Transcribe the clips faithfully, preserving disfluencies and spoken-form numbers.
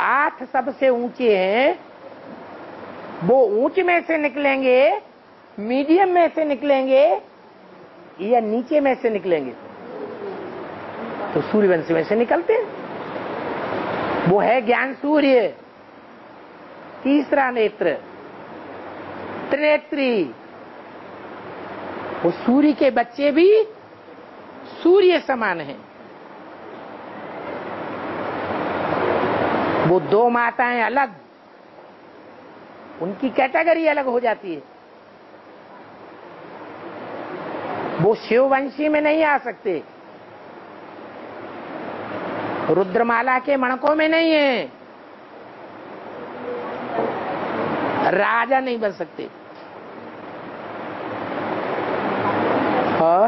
आठ सबसे ऊंचे हैं, वो ऊंच में से निकलेंगे, मीडियम में से निकलेंगे या नीचे में से निकलेंगे? तो सूर्यवंश में से निकलते हैं। वो है ज्ञान सूर्य, तीसरा नेत्र, त्रिनेत्री। वो सूर्य के बच्चे भी सूर्य समान हैं। वो दो माताएं अलग, उनकी कैटेगरी अलग हो जाती है। वो शिववंशी में नहीं आ सकते, रुद्रमाला के मणकों में नहीं है, राजा नहीं बन सकते। और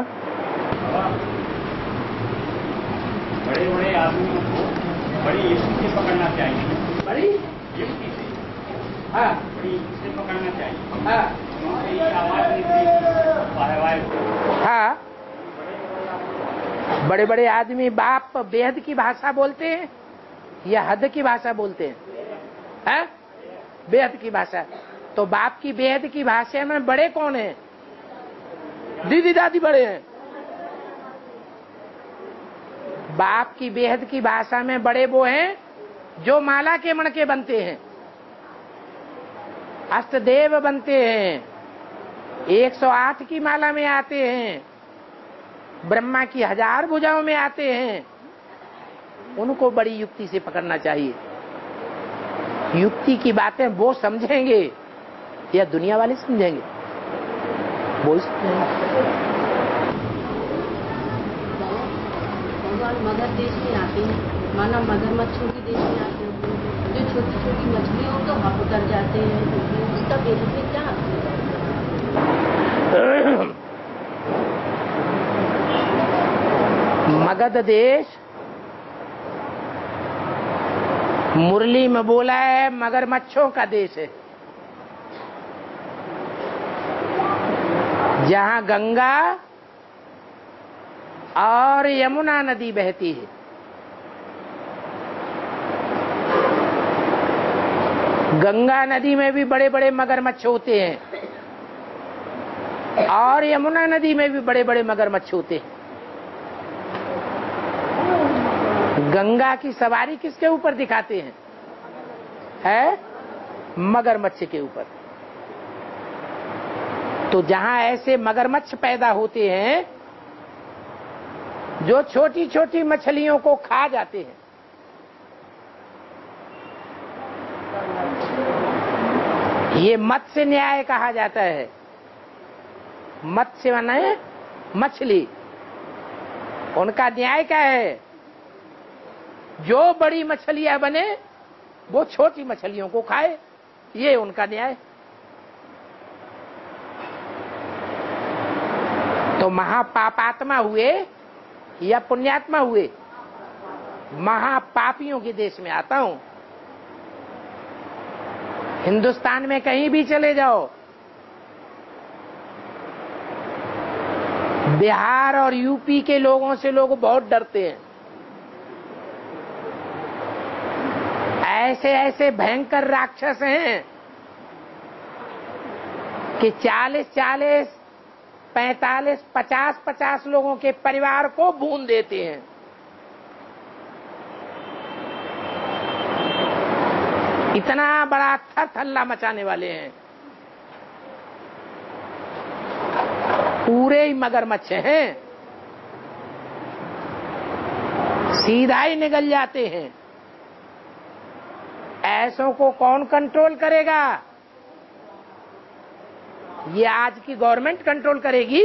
बड़े बड़े आदमियों को बड़ी युक्ति से पकड़ना चाहिए, बड़ी युक्ति से, हाँ बड़ी युक्ति से पकड़ना चाहिए। हाँ क्योंकि ये आवाज निकली, हाँ। बड़े बड़े आदमी बाप बेहद की भाषा बोलते हैं या हद की भाषा बोलते हैं? हैं? बेहद की भाषा। तो बाप की बेहद की भाषा में बड़े कौन हैं? दीदी दादी बड़े हैं। बाप की बेहद की भाषा में बड़े वो हैं जो माला के मणके बनते हैं, अष्टदेव बनते हैं, एक सौ आठ की माला में आते हैं, ब्रह्मा की हजार भुजाओं में आते हैं। उनको बड़ी युक्ति से पकड़ना चाहिए। युक्ति की बातें वो समझेंगे या दुनिया वाले समझेंगे? वो समझेंगे। भगवान मगर देश में आते हैं, माना मगरमच्छों के देश में आते हैं, जो छोटी छोटी मछलियों को हप कर जाते हैं, उसका बेहद में क्या है? मगध देश मुरली में बोला है मगरमच्छों का देश है, जहां गंगा और यमुना नदी बहती है। गंगा नदी में भी बड़े बड़े मगरमच्छ होते हैं और यमुना नदी में भी बड़े बड़े मगरमच्छ होते हैं। गंगा की सवारी किसके ऊपर दिखाते हैं? है मगरमच्छ के ऊपर। तो जहां ऐसे मगरमच्छ पैदा होते हैं जो छोटी छोटी मछलियों को खा जाते हैं, ये मत्स्य न्याय कहा जाता है। मत्स्य माने मछली, उनका न्याय क्या है? जो बड़ी मछलियां बने वो छोटी मछलियों को खाए, ये उनका न्याय। तो महापापात्मा हुए या पुण्यात्मा हुए? महापापियों के देश में आता हूं। हिंदुस्तान में कहीं भी चले जाओ, बिहार और यूपी के लोगों से लोग बहुत डरते हैं। ऐसे ऐसे भयंकर राक्षस हैं कि चालीस चालीस पैंतालीस पचास पचास लोगों के परिवार को भून देते हैं। इतना बड़ा थर थल्ला मचाने वाले हैं। पूरे ही मगरमच्छ हैं, सीधा ही निगल जाते हैं। ऐसों को कौन कंट्रोल करेगा? ये आज की गवर्नमेंट कंट्रोल करेगी?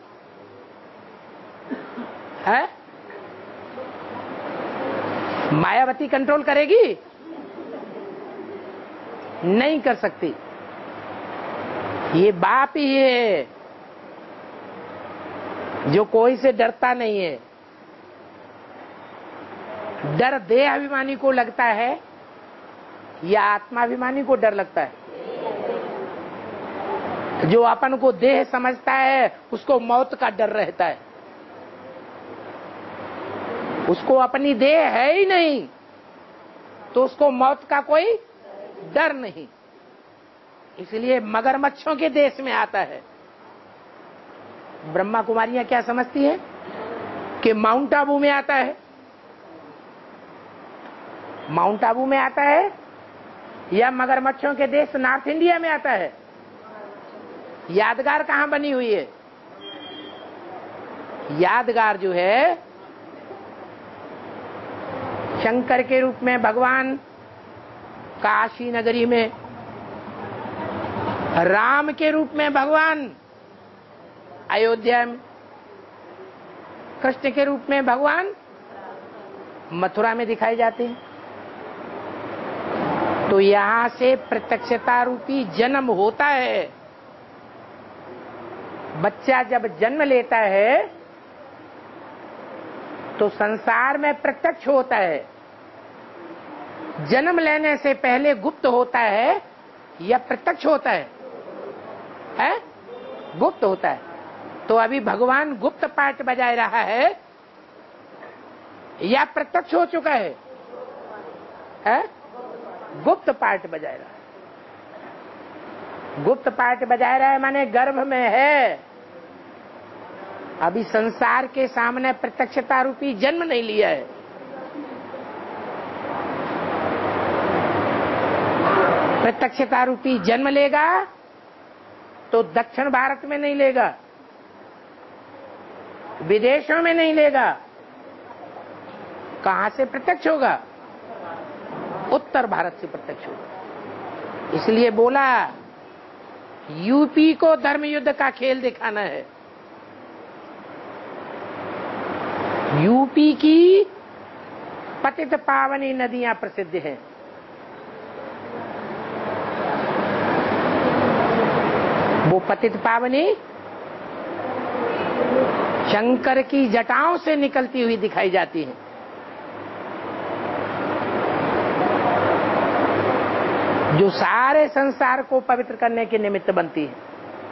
है? मायावती कंट्रोल करेगी? नहीं कर सकती। ये बाप ही है जो कोई से डरता नहीं है। डर देह अभिमानी को लगता है या आत्माभिमानी को डर लगता है? जो अपन को देह समझता है उसको मौत का डर रहता है। उसको अपनी देह है ही नहीं, तो उसको मौत का कोई डर नहीं, इसलिए मगरमच्छों के देश में आता है। ब्रह्मा कुमारियां क्या समझती हैं कि माउंट आबू में आता है, माउंट आबू में आता है या मगरमच्छों के देश नॉर्थ इंडिया में आता है। यादगार कहां बनी हुई है? यादगार जो है शंकर के रूप में भगवान काशी नगरी में, राम के रूप में भगवान अयोध्या में, कृष्ण के रूप में भगवान मथुरा में दिखाई जाते हैं। तो यहां से प्रत्यक्षता रूपी जन्म होता है। बच्चा जब जन्म लेता है तो संसार में प्रत्यक्ष होता है। जन्म लेने से पहले गुप्त होता है या प्रत्यक्ष होता है? है? गुप्त होता है। तो अभी भगवान गुप्त पाठ बजाय रहा है या प्रत्यक्ष हो चुका है? है? गुप्त पाठ बजाय रहा है। गुप्त पाठ बजाय रहा है माने गर्भ में है, अभी संसार के सामने प्रत्यक्षता रूपी जन्म नहीं लिया है। प्रत्यक्षता रूपी जन्म लेगा तो दक्षिण भारत में नहीं लेगा, विदेशों में नहीं लेगा। कहां से प्रत्यक्ष होगा? उत्तर भारत से प्रत्यक्ष होगा। इसलिए बोला यूपी को धर्म युद्ध का खेल दिखाना है। यूपी की पतित पावनी नदियां प्रसिद्ध हैं। वो पतित पावनी शंकर की जटाओं से निकलती हुई दिखाई जाती हैं। जो सारे संसार को पवित्र करने के निमित्त बनती है।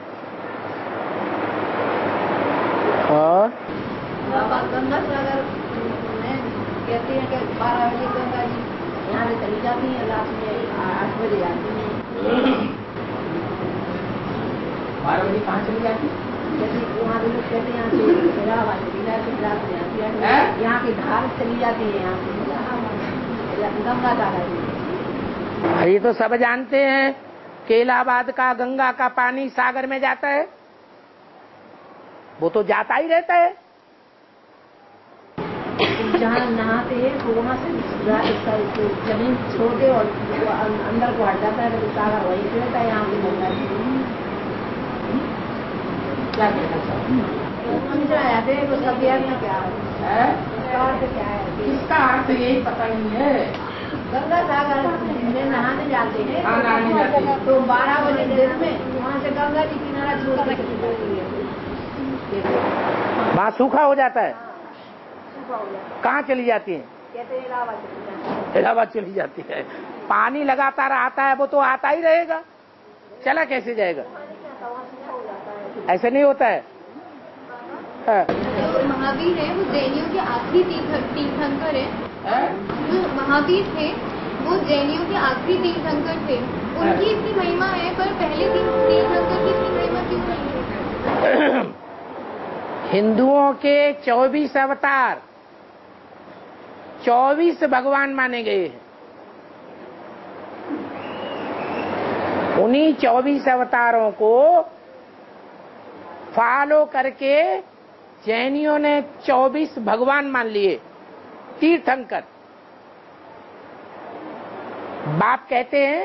और गंगा सागर में कहते हैं कि बारह बजे गंगा जी यहाँ से चली जाती है, रात में आठ बजे आती है। बारह बजे कहाँ चली जाती है? जैसे वहाँ के लोग कहते हैं यहाँ से इलाहाबाद चली जाती है, रात में आती है। यहाँ की धार चली जाती है, यहाँ से गंगा सागर। ये तो सब जानते हैं कि इलाहाबाद का गंगा का पानी सागर में जाता है, वो तो जाता ही रहता है। जहाँ नहाते हैं तो वहाँ से जमीन छोड़ के और अंदर को हट जाता है, तो सागर वहीं पे रहता है। यहाँ पे गंगा क्या जाते हैं तो सब यार में क्या है, क्या है, इसका अर्थ यही पता नहीं है। गंगा सागर में नहाने जाते हैं हाँ, नहाने जाते हैं। तो बारह बजे दिन में वहाँ से गंगा जी किनारा छोड़ के चली जाती है। वहाँ सूखा हो जाता है। सूखा हो जाता है। कहाँ चली जाती है? कहते हैं इलाहाबाद चली जाती है। इलाहाबाद चली जाती है। पानी लगातार आता है, वो तो आता ही रहेगा, चला कैसे जाएगा? ऐसे नहीं होता है। जो महावीर है वो जैनियों के आखिरी तीर्थंकर है। जो महावीर थे वो जैनियों के आखिरी तीर्थंकर थे, उनकी इतनी महिमा है, पर पहले तीर्थंकर की इतनी महिमा क्यों नहीं है? हिंदुओं के चौबीस अवतार, चौबीस भगवान माने गए हैं। उन्हीं चौबीस अवतारों को फॉलो करके जैनियों ने चौबीस भगवान मान लिए, तीर्थंकर। बाप कहते हैं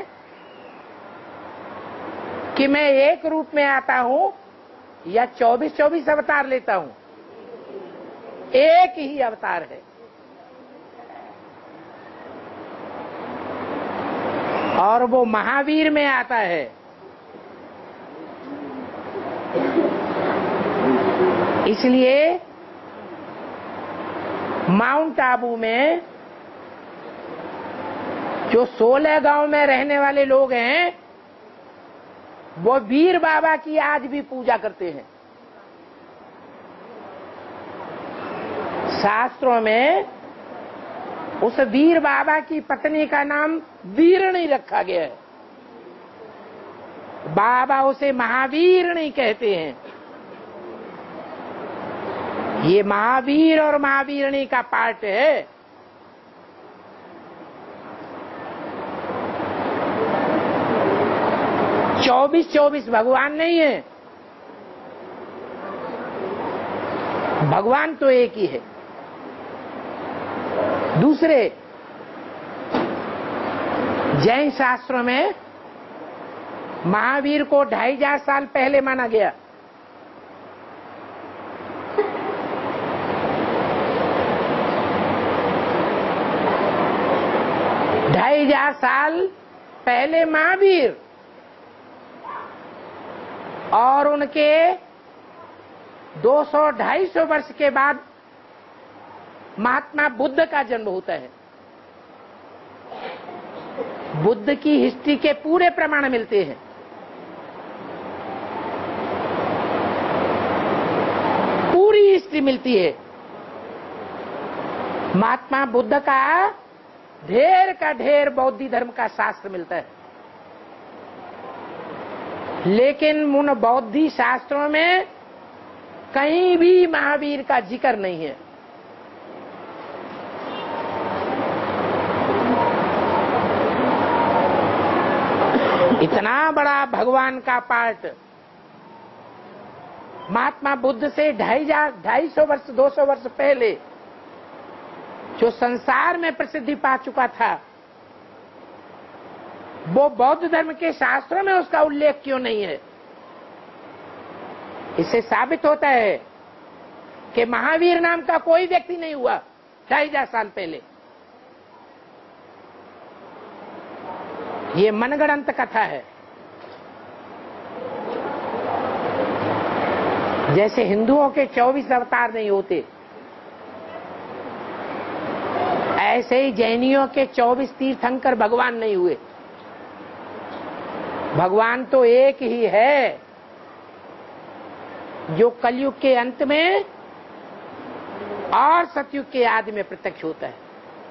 कि मैं एक रूप में आता हूं या चौबीस चौबीस अवतार लेता हूं, एक ही अवतार है। और वो महावीर में आता है। इसलिए माउंट आबू में जो सोलह गांव में रहने वाले लोग हैं वो वीर बाबा की आज भी पूजा करते हैं। शास्त्रों में उस वीर बाबा की पत्नी का नाम वीरणी रखा गया है। बाबा उसे महावीरणी कहते हैं। ये महावीर और महावीरणी का पार्ट है। चौबीस चौबीस भगवान नहीं है, भगवान तो एक ही है। दूसरे, जैन शास्त्रों में महावीर को ढाई हजार साल पहले माना गया। ढाई हजार साल पहले महावीर और उनके दो सौ ढाई सौ वर्ष के बाद महात्मा बुद्ध का जन्म होता है। बुद्ध की हिस्ट्री के पूरे प्रमाण मिलते हैं। पूरी हिस्ट्री मिलती है। महात्मा बुद्ध का ढेर का ढेर बौद्ध धर्म का शास्त्र मिलता है, लेकिन उन बौद्धी शास्त्रों में कहीं भी महावीर का जिक्र नहीं है। इतना बड़ा भगवान का पार्ट महात्मा बुद्ध से ढाई हजार ढाई सौ वर्ष दो सौ वर्ष पहले जो संसार में प्रसिद्धि पा चुका था, वो बौद्ध धर्म के शास्त्रों में उसका उल्लेख क्यों नहीं है? इससे साबित होता है कि महावीर नाम का कोई व्यक्ति नहीं हुआ ढाई हजार साल पहले। ये मनगढ़ंत कथा है। जैसे हिंदुओं के चौबीस अवतार नहीं होते, ऐसे ही जैनियों के चौबीस तीर्थंकर भगवान नहीं हुए। भगवान तो एक ही है, जो कलयुग के अंत में और सतयुग के आदि में प्रत्यक्ष होता है।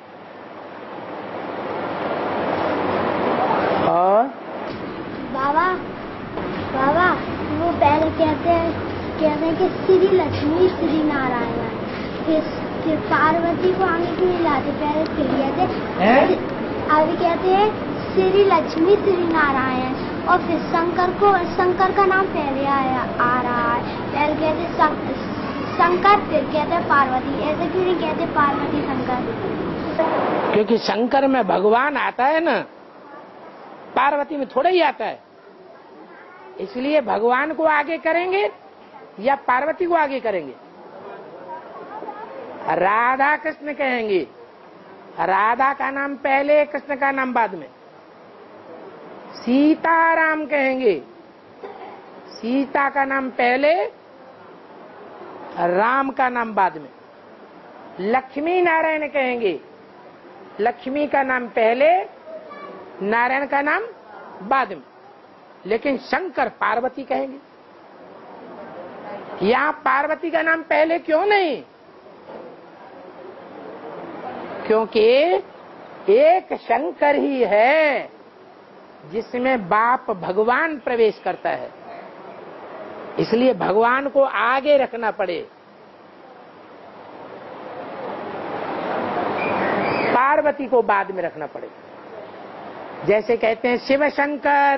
और बाबा बाबा वो पहले कहते हैं कहते हैं कि श्री लक्ष्मी श्री नारायण, फिर फिर पार्वती को आगे क्यों नहीं लाते? पहले फिर कहते अभी कहते हैं श्री लक्ष्मी श्री नारायण, और फिर शंकर को शंकर का नाम पहले आया आ रहा है। पहले कहते शंकर, फिर कहते पार्वती। ऐसे क्यों नहीं कहते पार्वती शंकर? क्योंकि शंकर में भगवान आता है ना, पार्वती में थोड़ा ही आता है। इसलिए भगवान को आगे करेंगे या पार्वती को आगे करेंगे? राधा कृष्ण कहेंगे, राधा का नाम पहले, कृष्ण का नाम बाद में। सीताराम कहेंगे, सीता का नाम पहले, राम का नाम बाद में। लक्ष्मी नारायण कहेंगे, लक्ष्मी का नाम पहले, नारायण का नाम बाद में। लेकिन शंकर पार्वती कहेंगे। यहां पार्वती का नाम पहले क्यों नहीं? क्योंकि एक शंकर ही है जिसमें बाप भगवान प्रवेश करता है, इसलिए भगवान को आगे रखना पड़े, पार्वती को बाद में रखना पड़े। जैसे कहते हैं शिव शंकर,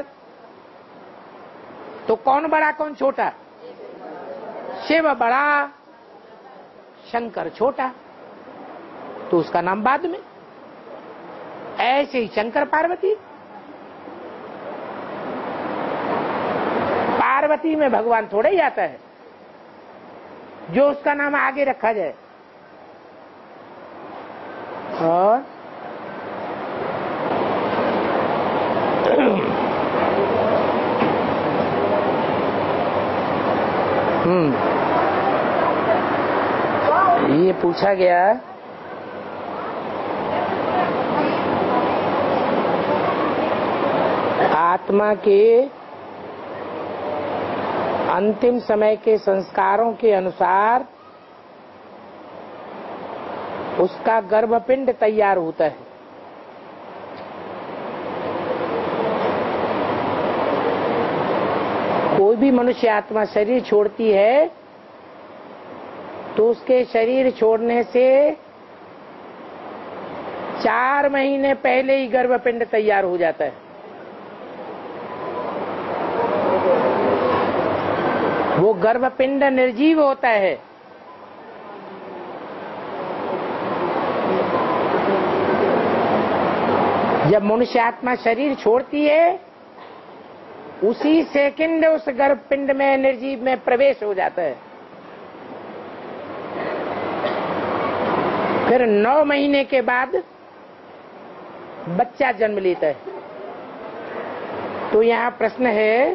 तो कौन बड़ा कौन छोटा? शिव बड़ा, शंकर छोटा, तो उसका नाम बाद में। ऐसे ही शंकर पार्वती, पार्वती में भगवान थोड़ा ही आता है जो उसका नाम आगे रखा जाए। और हम्म ये पूछा गया आत्मा के अंतिम समय के संस्कारों के अनुसार उसका गर्भपिंड तैयार होता है। कोई भी मनुष्य आत्मा शरीर छोड़ती है तो उसके शरीर छोड़ने से चार महीने पहले ही गर्भपिंड तैयार हो जाता है। वो गर्भपिंड निर्जीव होता है। जब मनुष्य आत्मा शरीर छोड़ती है उसी सेकंड उस गर्भपिंड में निर्जीव में प्रवेश हो जाता है। फिर नौ महीने के बाद बच्चा जन्म लेता है। तो यहाँ प्रश्न है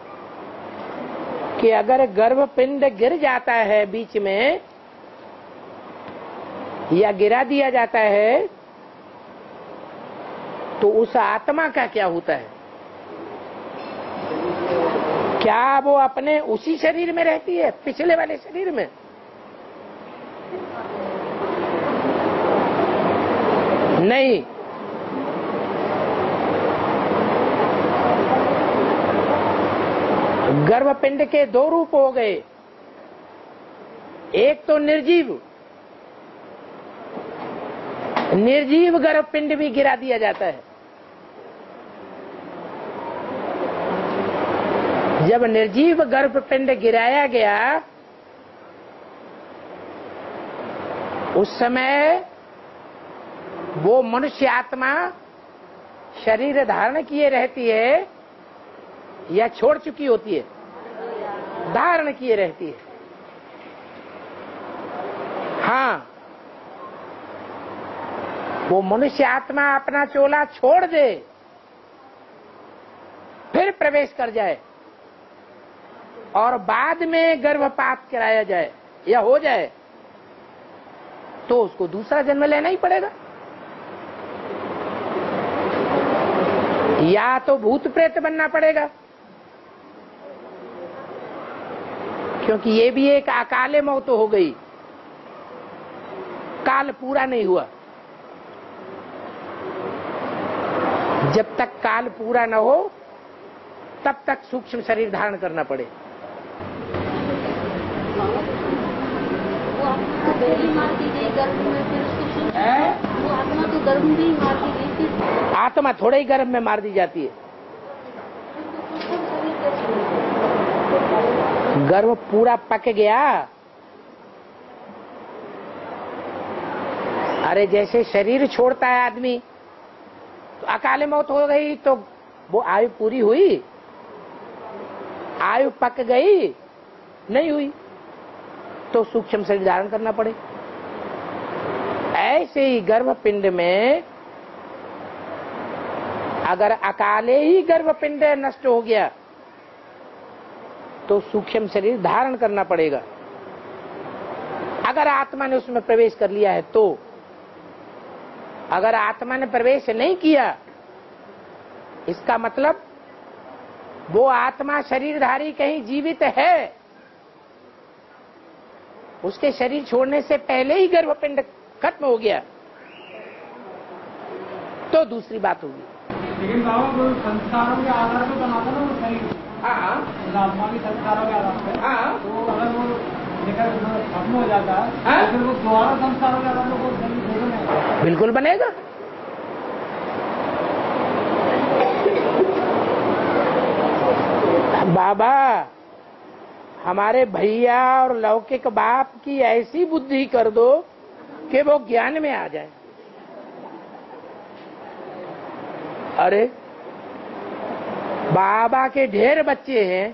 कि अगर गर्भपिंड गिर जाता है बीच में या गिरा दिया जाता है तो उस आत्मा का क्या होता है? क्या वो अपने उसी शरीर में रहती है, पिछले वाले शरीर में? नहीं। गर्भपिंड के दो रूप हो गए, एक तो निर्जीव, निर्जीव गर्भपिंड भी गिरा दिया जाता है। जब निर्जीव गर्भपिंड गिराया गया उस समय वो मनुष्य आत्मा शरीर धारण किए रहती है या छोड़ चुकी होती है? धारण किए रहती है। हाँ, वो मनुष्य आत्मा अपना चोला छोड़ दे फिर प्रवेश कर जाए और बाद में गर्भपात कराया जाए या हो जाए तो उसको दूसरा जन्म लेना ही पड़ेगा। या तो भूत प्रेत बनना पड़ेगा, क्योंकि ये भी एक अकाले मौत हो गई, काल पूरा नहीं हुआ। जब तक काल पूरा न हो तब तक सूक्ष्म शरीर धारण करना पड़े। वो आत्मा तो गर्भ में ही मार दी गई थी। आत्मा थोड़े ही गर्भ में मार दी जाती है। गर्भ पूरा पक गया। अरे जैसे शरीर छोड़ता है आदमी तो अकाले मौत हो गई तो वो आयु पूरी हुई? आयु पक गई? नहीं हुई, तो सूक्ष्म शरीर धारण करना पड़े। ऐसे ही गर्भपिंड में अगर अकाले ही गर्भपिंड नष्ट हो गया तो सूक्ष्म शरीर धारण करना पड़ेगा। अगर आत्मा ने उसमें प्रवेश कर लिया है तो, अगर आत्मा ने प्रवेश नहीं किया इसका मतलब वो आत्मा शरीरधारी कहीं जीवित है, उसके शरीर छोड़ने से पहले ही गर्भपिंड खत्म हो गया तो दूसरी बात होगी। लेकिन बाबा वो संस्कारों के आधार पर बनाता ना वो शरीर। हाँ, आत्मा के संस्कारों के आधार पर। हाँ, तो अगर वो लेकर खत्म हो जाता है हाँ? तो फिर वो दोबारा संस्कारों के आधार पर वो शरीर बनेगा। बिल्कुल बनेगा। बाबा, हमारे भैया और लौकिक बाप की ऐसी बुद्धि कर दो कि वो ज्ञान में आ जाए। अरे बाबा के ढेर बच्चे हैं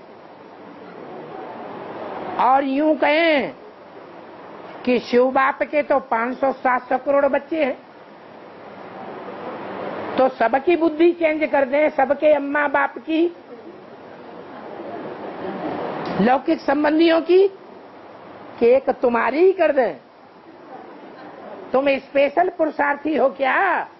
और यूं कहें कि शिव बाप के तो पाँच सौ सात सौ करोड़ बच्चे हैं, तो सबकी बुद्धि चेंज कर दें, सबके अम्मा बाप की, लौकिक संबंधियों की, कि एक तुम्हारी ही कर दें। तुम स्पेशल पुरुषार्थी हो क्या?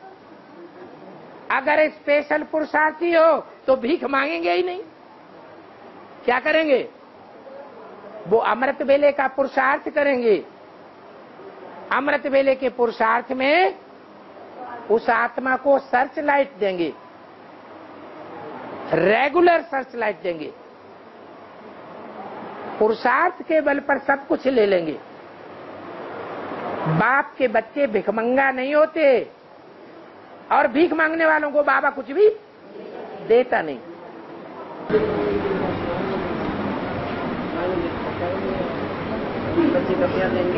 अगर स्पेशल पुरुषार्थी हो तो भीख मांगेंगे ही नहीं। क्या करेंगे? वो अमृत बेले का पुरुषार्थ करेंगे अमृत वेले के पुरुषार्थ में उस आत्मा को सर्च लाइट देंगे, रेगुलर सर्च लाइट देंगे। पुरुषार्थ के बल पर सब कुछ ले लेंगे। बाप के बच्चे भिखमंगा नहीं होते, और भीख मांगने वालों को बाबा कुछ भी देता नहीं। बच्चे का प्यार देंगे।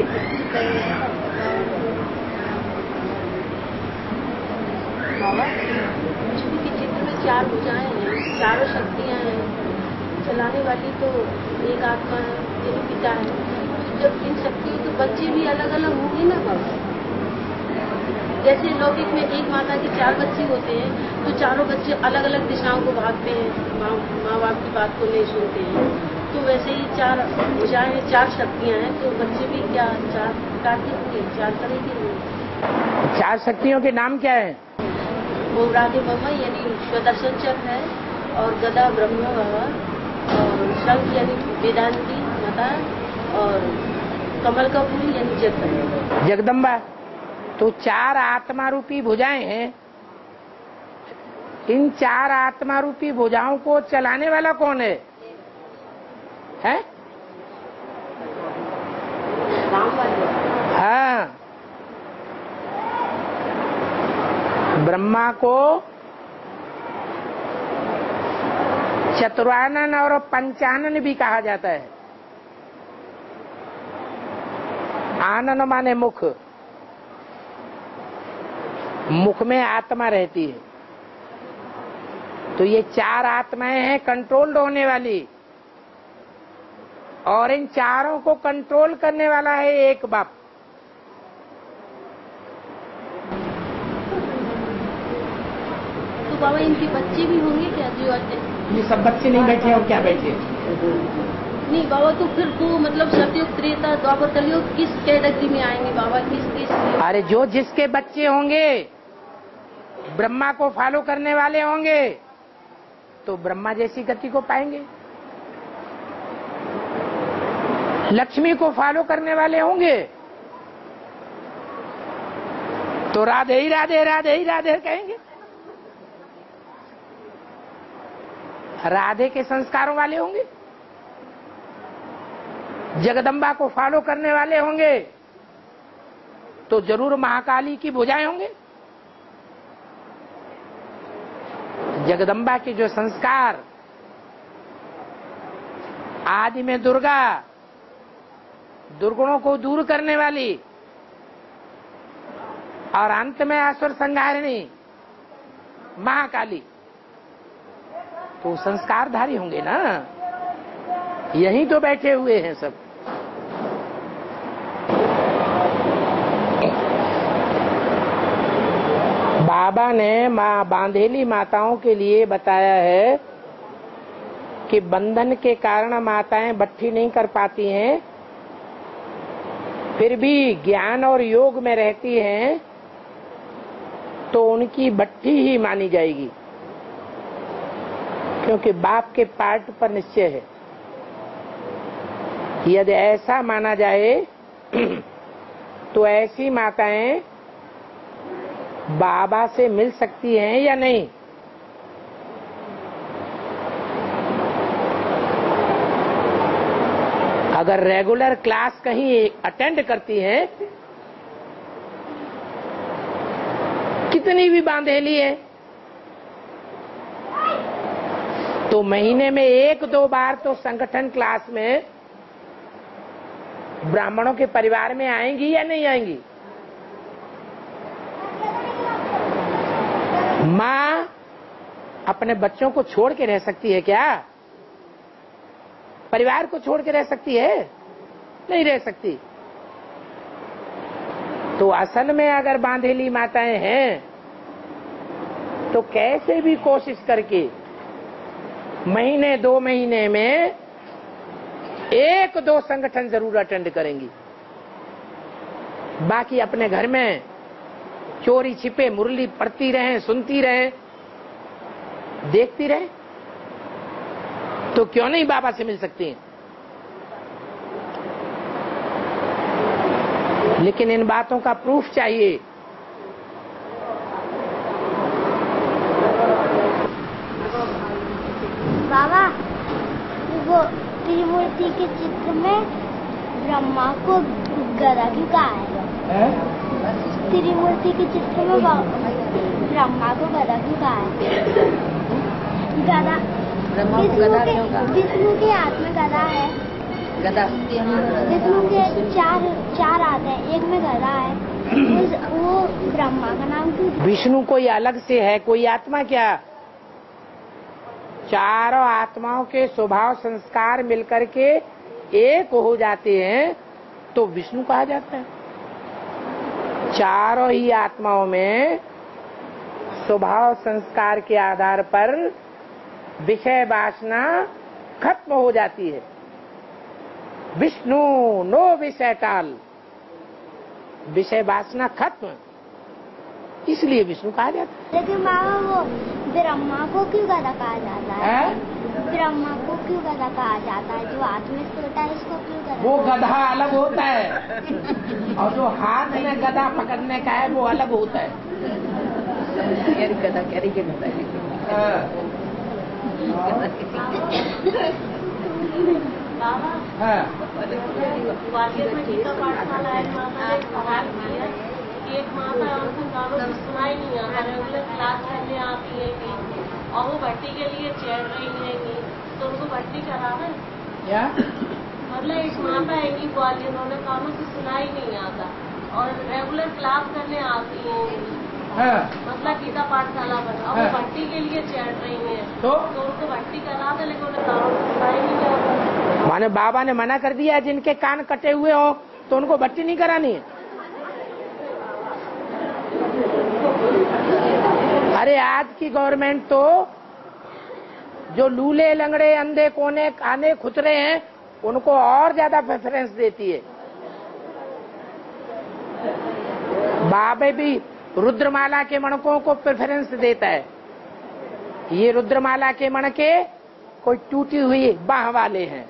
बाबा लक्ष्मी के चित्र में चार भुजाएं हैं, चारों शक्तियां हैं। चलाने वाली तो एक आत्मा है, ये पिता है। जब इन शक्तियों तो बच्चे भी अलग अलग होंगे ना बाबा। जैसे लौकिक में एक माता के चार बच्चे होते हैं, तो चारों बच्चे अलग अलग दिशाओं को भागते हैं, माँ माँ बाप की बात को नहीं सुनते हैं। तो वैसे ही चार भुजाएं, चार शक्तियां हैं, तो बच्चे भी क्या चार प्रकार के होंगे, चार तरह के होंगे। चार शक्तियों के नाम क्या है? वो राधे मामा यानी स्वदर्शन चक्र है, और गदा ब्रह्मा बाबा, और शंख यानी वेदांती माता, और कमल का फूल यानी जगदम्बा। जगदम्बा। तो चार आत्मा रूपी भुजाएं हैं। इन चार आत्मा रूपी भुजाओं को चलाने वाला कौन है? है? हाँ, ब्रह्मा को चतुरानन और पंचानन भी कहा जाता है। आनन माने मुख, मुख में आत्मा रहती है। तो ये चार आत्माएं हैं कंट्रोल्ड होने वाली, और इन चारों को कंट्रोल करने वाला है एक बाप। तो बाबा इनके बच्चे भी होंगे क्या? जो ये सब बच्चे नहीं बैठे और क्या बैठे? नहीं बाबा, तो फिर तो मतलब सतयुग, त्रेता, द्वापर, कलयुग किस कैटेगरी में आएंगे बाबा? किस किस? अरे जो जिसके बच्चे होंगे, ब्रह्मा को फॉलो करने वाले होंगे, तो ब्रह्मा जैसी गति को पाएंगे। लक्ष्मी को फॉलो करने वाले होंगे, तो राधे ही राधे, राधे ही राधे कहेंगे। राधे के संस्कारों वाले होंगे। जगदम्बा को फॉलो करने वाले होंगे, तो जरूर महाकाली की भुजाएं होंगे। जगदम्बा के जो संस्कार, आदि में दुर्गा, दुर्गुणों को दूर करने वाली, और अंत में असुर संहारिणी महाकाली, तो संस्कारधारी होंगे ना। यहीं तो बैठे हुए हैं सब। बाबा ने माँ बांधेली माताओं के लिए बताया है कि बंधन के कारण माताएं बट्ठी नहीं कर पाती हैं, फिर भी ज्ञान और योग में रहती हैं, तो उनकी बट्ठी ही मानी जाएगी, क्योंकि बाप के पार्ट पर निश्चय है। यदि ऐसा माना जाए तो ऐसी माताएं बाबा से मिल सकती हैं या नहीं? अगर रेगुलर क्लास कहीं अटेंड करती हैं, कितनी भी बांधेली है, तो महीने में एक दो बार तो संगठन क्लास में ब्राह्मणों के परिवार में आएंगी या नहीं आएंगी? माँ अपने बच्चों को छोड़ के रह सकती है क्या? परिवार को छोड़ के रह सकती है? नहीं रह सकती। तो असल में अगर बांधेली माताएं हैं, तो कैसे भी कोशिश करके महीने दो महीने में एक दो संगठन जरूर अटेंड करेंगी। बाकी अपने घर में चोरी छिपे मुरली पढ़ती रहे, सुनती रहे, देखती रहे, तो क्यों नहीं बाबा से मिल सकती हैं? लेकिन इन बातों का प्रूफ चाहिए। बाबा, वो त्रिमूर्ति के चित्र में ब्रह्मा को गधा क्यों कहा है? त्रिमूर्ति के चित्र में ब्रह्मा को गधा क्यों कहा है? गधा विष्णु के हाथ में गधा है। गधा विष्णु के चार चार हाथ है, एक में गधा है। उस, वो ब्रह्मा का नाम क्यों? विष्णु कोई अलग से है, कोई आत्मा क्या? चारों आत्माओं के स्वभाव संस्कार मिलकर के एक हो जाते हैं तो विष्णु कहा जाता है। चारों ही आत्माओं में स्वभाव संस्कार के आधार पर विषय वासना खत्म हो जाती है। विष्णु नो विषय टाल, विषय वासना खत्म, इसलिए विष्णु कहा जाता है। लेकिन बाबा, वो ब्रह्मा को क्यों गधा कहा जाता है? है? ब्रह्मा को क्यों गधा कहा जाता है? जो हाथ में सोता है इसको क्यों गधा? वो गधा अलग होता है और जो हाथ में गधा पकड़ने का है वो अलग होता है। गधा कैरी के गधा हाँ। ग्वालियर में गीता पाठशाला है, माता ने सवाल किया कि एक माता है उनको गानों को सुनाई नहीं आता, रेगुलर क्लास करने आती है कि और वो भट्टी के लिए चढ़ रही है कि तो उनको भट्टी कराना क्या? मतलब एक माता है कि ग्वालियर, उन्होंने कानों से सुनाई नहीं आता और रेगुलर क्लास करने आती है, हाँ। मतलब गीता पाठशाला पर, और वो भट्टी के लिए चढ़ रही है तो तो उनको भट्टी करा दे, लेकिन उन्हें कानों से सुनाई नहीं आता। माने बाबा ने मना कर दिया जिनके कान कटे हुए हो तो उनको भट्टी नहीं करानी है। अरे आज की गवर्नमेंट तो जो लूले लंगड़े अंधे कोने काने खुतरे हैं उनको और ज्यादा प्रेफरेंस देती है। बाबे भी रुद्रमाला के मणकों को प्रेफरेंस देता है। ये रुद्रमाला के मणके कोई टूटी हुई बाह वाले हैं,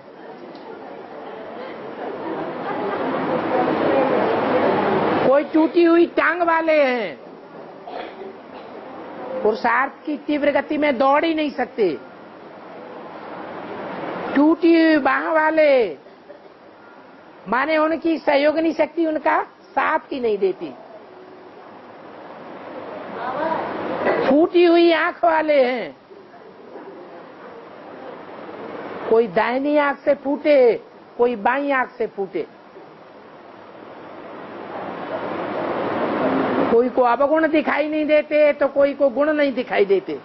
कोई टूटी हुई टांग वाले हैं, पुरुषार्थ की तीव्र गति में दौड़ ही नहीं सकते। टूटी हुई बाह वाले माने उनकी सहयोगनी शक्ति उनका साथ ही नहीं देती। फूटी हुई आंख वाले हैं, कोई दाहिनी आंख से फूटे, कोई बाईं आंख से फूटे, कोई को अवगुण दिखाई नहीं देते तो कोई को गुण नहीं दिखाई देते,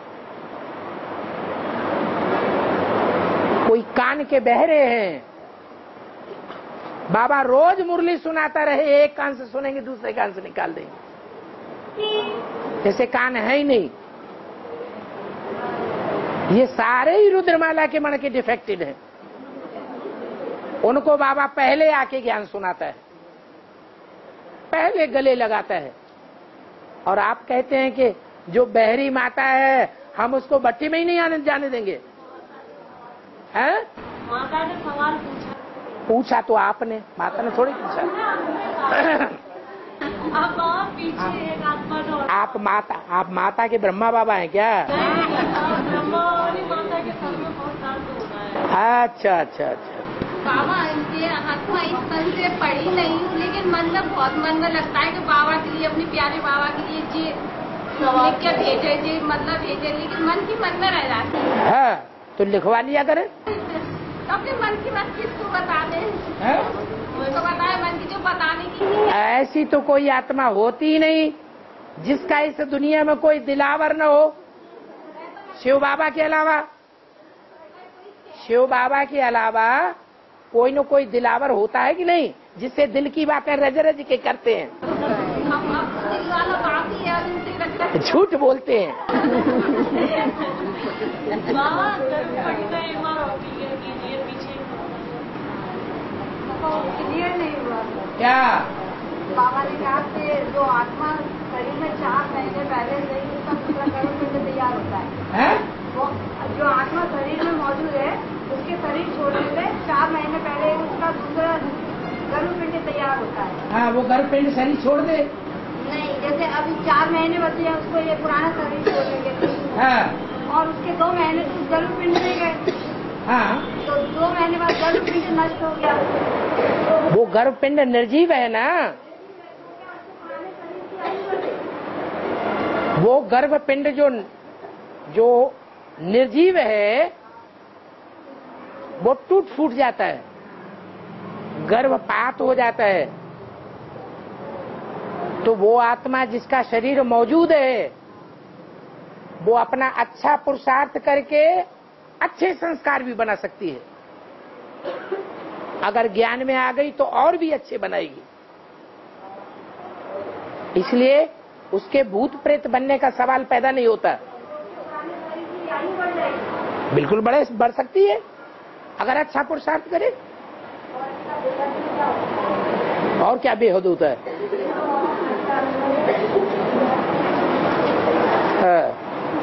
कोई कान के बहरे हैं। बाबा रोज मुरली सुनाता रहे, एक कान से सुनेंगे दूसरे कान से निकाल देंगे, जैसे कान है ही नहीं। ये सारे ही रुद्रमाला के मन के डिफेक्टेड हैं। उनको बाबा पहले आके ज्ञान सुनाता है, पहले गले लगाता है। और आप कहते हैं कि जो बहरी माता है हम उसको भट्टी में ही नहीं आने जाने देंगे, हैं? माता ने सवाल पूछा पूछा तो आपने, माता ने थोड़ी पूछा। अब और पीछे एक आत्मा जो आप माता आप माता के ब्रह्मा बाबा हैं क्या? ब्रह्मा वाली माता के सर में बहुत दर्द होता है। अच्छा अच्छा अच्छा। बाबा ये आत्मा इस मन से पढ़ी नहीं हूँ, लेकिन मन में बहुत मन में लगता है कि बाबा के लिए, अपने प्यारे बाबा के लिए जी लिख के भेजे जी मतलब भेजे, लेकिन मन की मन में रह जाती है। हाँ तो लिखवा लिया करें। अपने मन की बात किसको बता दें? उसको बताए मन की जो बताने की। ऐसी तो कोई आत्मा होती ही नहीं जिसका इस दुनिया में कोई दिलावर न हो, शिव बाबा के अलावा। शिव बाबा के अलावा कोई न कोई दिलावर होता है कि नहीं, जिससे दिल की बातें रज रज के करते हैं। दिल वाला बात ही है, उनसे लगता है झूठ बोलते हैं। बाबा पटना एक बार और क्लियर कीजिए पीछे। क्लियर नहीं हुआ। क्या बाबा ने कहा कि जो आत्मा शरीर में चार महीने पहले से ही उसका दूसरा कर्म पिंड तैयार होता है, है? वो जो आत्मा शरीर में मौजूद है उसके शरीर छोड़ने से चार महीने पहले उसका दूसरा गर्भ पिंड तैयार होता है। हाँ, वो गर्भपिंड शरीर छोड़ दे। नहीं, जैसे अभी चार महीने बचे हैं उसको ये पुराना शरीर छोड़ेंगे तो हाँ और उसके दो महीने तो उस गर्भपिंड में गए, हाँ, तो दो महीने बाद गर्भपिंड नष्ट हो गया। वो गर्भपिंड निर्जीव है ना, वो गर्भपिंड जो जो निर्जीव है वो टूट फूट जाता है, गर्भपात हो जाता है। तो वो आत्मा जिसका शरीर मौजूद है वो अपना अच्छा पुरुषार्थ करके अच्छे संस्कार भी बना सकती है। अगर ज्ञान में आ गई तो और भी अच्छे बनाएगी। इसलिए उसके भूत प्रेत बनने का सवाल पैदा नहीं होता। बिल्कुल बढ़े बढ़ सकती है अगर अच्छा पुरुषार्थ करे। और क्या बेहद होता है। हाँ।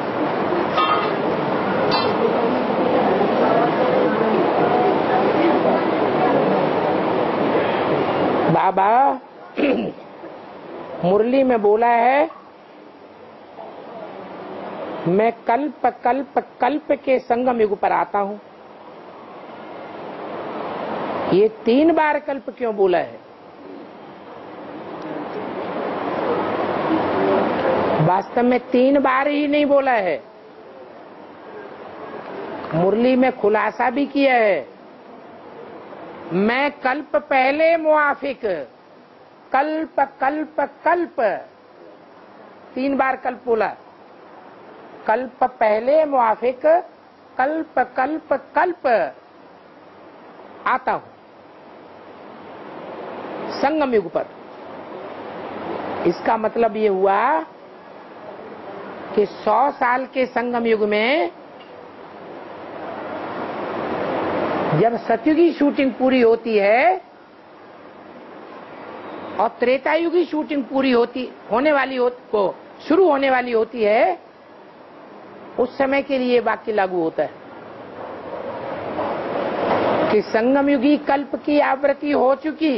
बाबा मुरली में बोला है, मैं कल्प कल्प कल्प के संगम युग पर आता हूं। ये तीन बार कल्प क्यों बोला है? वास्तव में तीन बार ही नहीं बोला है, मुरली में खुलासा भी किया है। मैं कल्प पहले मुआफिक, कल्प कल्प कल्प, तीन बार कल्प बोला। कल्प पहले मुआफिक, कल्प कल्प कल्प आता हूं संगम युग पर। इसका मतलब ये हुआ कि सौ साल के संगम युग में जब सतयुगी शूटिंग पूरी होती है और त्रेतायुगी शूटिंग पूरी होती होने वाली हो, को शुरू होने वाली होती है, उस समय के लिए वाक्य लागू होता है कि संगम युगी कल्प की आवृत्ति हो चुकी।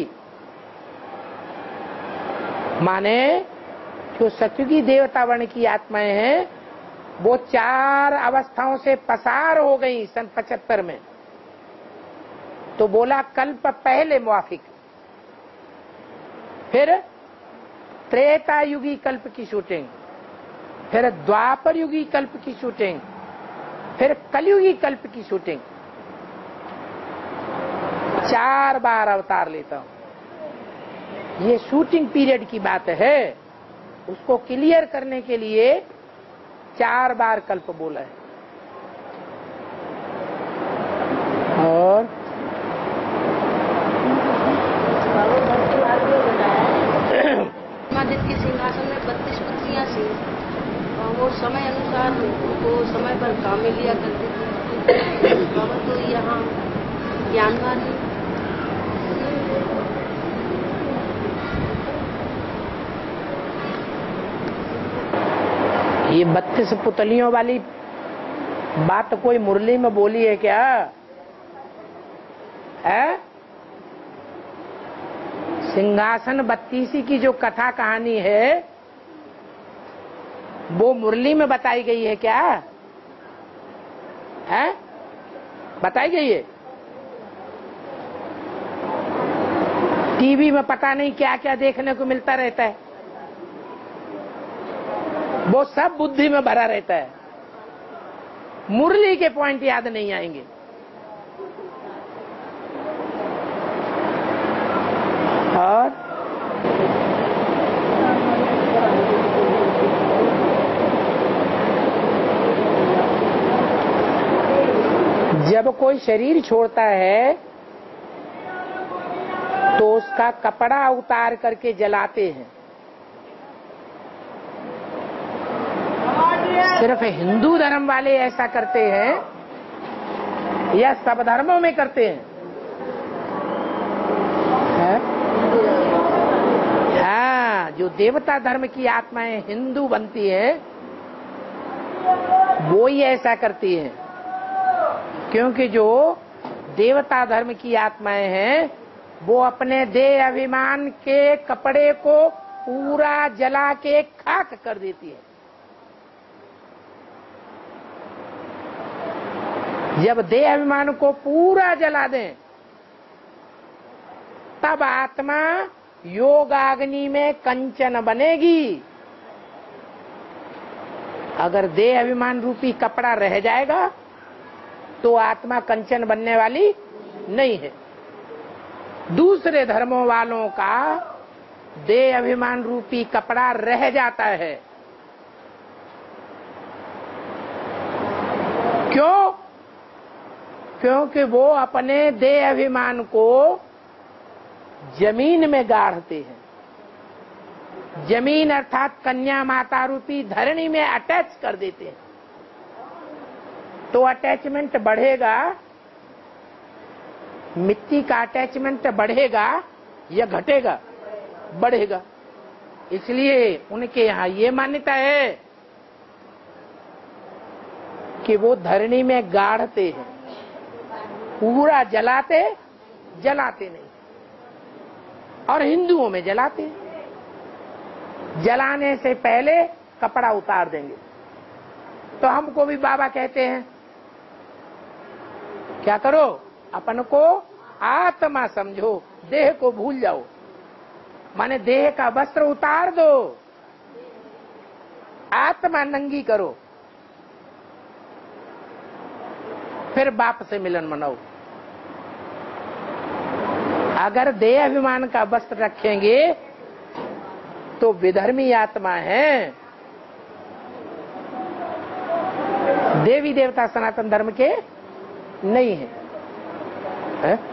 माने जो सतयुगी देवता वर्ण की आत्माएं हैं वो चार अवस्थाओं से पसार हो गई सन पचहत्तर में। तो बोला कल्प पहले मुआफिक, फिर त्रेता युगी कल्प की शूटिंग, फिर द्वापर युगी कल्प की शूटिंग, फिर कलयुगी कल्प की शूटिंग। चार बार अवतार लेता हूं। ये शूटिंग पीरियड की बात है, उसको क्लियर करने के लिए चार बार कल्प बोला है। और के सिंहासन में बत्तीस पुत्रियां थी और वो समय अनुसार उनको समय पर काम में लिया करते थे। बाबा तो यहाँ ज्ञानवान है। ये बत्तीस पुतलियों वाली बात कोई मुरली में बोली है क्या है? सिंहासन बत्तीसी की जो कथा कहानी है वो मुरली में बताई गई है क्या है? बताई गई है। टीवी में पता नहीं क्या क्या देखने को मिलता रहता है, वो सब बुद्धि में भरा रहता है, मुरली के पॉइंट याद नहीं आएंगे। और जब कोई शरीर छोड़ता है तो उसका कपड़ा उतार करके जलाते हैं। सिर्फ हिंदू धर्म वाले ऐसा करते हैं या सब धर्मों में करते हैं? है? हाँ, जो देवता धर्म की आत्माएं हिंदू बनती हैं वो ही ऐसा करती हैं, क्योंकि जो देवता धर्म की आत्माएं हैं वो अपने देह अभिमान के कपड़े को पूरा जला के खाक कर देती है। जब देह अभिमान को पूरा जला दें तब आत्मा योगाग्नि में कंचन बनेगी। अगर देह अभिमान रूपी कपड़ा रह जाएगा तो आत्मा कंचन बनने वाली नहीं है। दूसरे धर्मों वालों का देह अभिमान रूपी कपड़ा रह जाता है। क्यों? क्योंकि वो अपने देह अभिमान को जमीन में गाड़ते हैं। जमीन अर्थात कन्या माता रूपी धरणी में अटैच कर देते हैं। तो अटैचमेंट बढ़ेगा, मिट्टी का अटैचमेंट बढ़ेगा या घटेगा? बढ़ेगा। इसलिए उनके यहाँ ये मान्यता है कि वो धरणी में गाड़ते हैं, पूरा जलाते जलाते नहीं। और हिंदुओं में जलाते, जलाने से पहले कपड़ा उतार देंगे। तो हमको भी बाबा कहते हैं क्या करो, अपन को आत्मा समझो, देह को भूल जाओ। माने देह का वस्त्र उतार दो, आत्मा नंगी करो, फिर बाप से मिलन मनाओ। अगर देह अभिमान का वस्त्र रखेंगे तो विधर्मी आत्मा है। देवी देवता सनातन धर्म के नहीं है, है?